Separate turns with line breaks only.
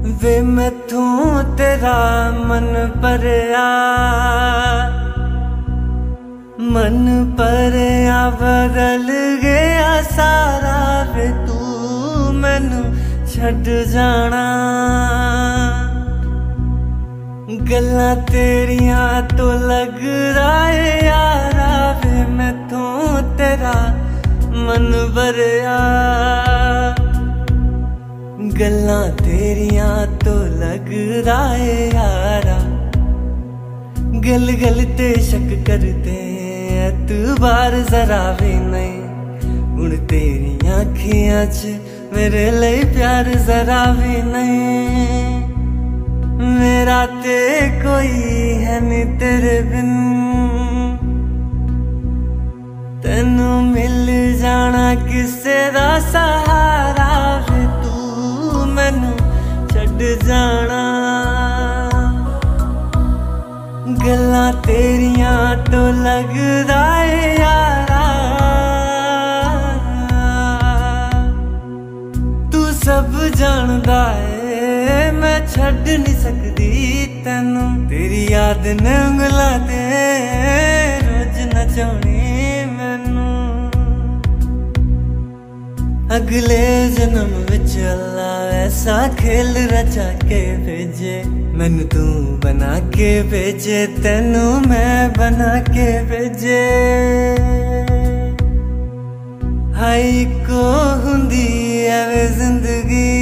वे मैथों तेरा मन परया बदल गया सारा। वे तू मैनू छड़ जाना, गल्लां तेरियां तो लगदा है यारा। वे मैथों तेरा मन भरया, गल्लां तेरियां तो लगदा है यारा। गल गल ते शक करते एतबार जरा भी नहीं। हुण तेरियां अखियां च मेरे लिए प्यार जरा भी नहीं। मेरा ते कोई है नहीं तेरे बिन, तेनू मिल जाना किसे दा सहारा। वे तू मैनू छड़ जाना, गल्लां तेरियां तो लगदा है यारा। तू सब जानदा है मैं छड़ नहीं सकदी तैनू। तेरी याद ने उंगलां ते रोज नचाउणी मैनू। अगले जन्म विच अल्लाह ऐसा खेल रचा के भेजे, मैनू तू बना के भेजे, तेनू मैं बना के भेजे। हाय को हुंदी ऐ वे जिंदगी